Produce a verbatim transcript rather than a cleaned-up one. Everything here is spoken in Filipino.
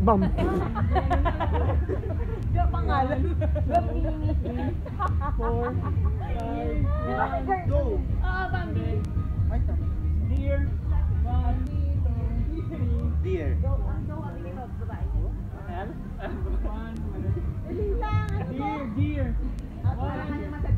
Bam. Di ba pangalan? Bambini. Four, five, Go. Ah, Bambi. Dear. One, two, three. Dear. Go. Go. Bigay mo, babae. L. One, Dali lang. dear, dear. One.